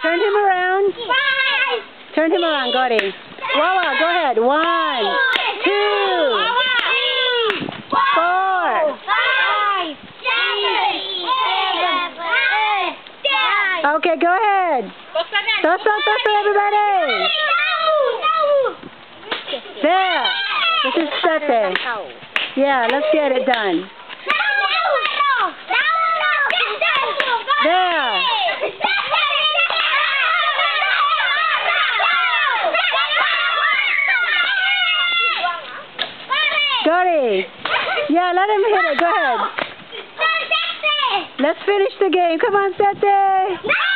Turn him around. Turn him around, Gordy. Wawa, go ahead. 1, 2, 4. Okay, go ahead. Toss everybody. There. This is Sete. Yeah, let's get it done. There. Gordy. Yeah, let him hit it. Go ahead. Let's finish the game. Come on, Sete.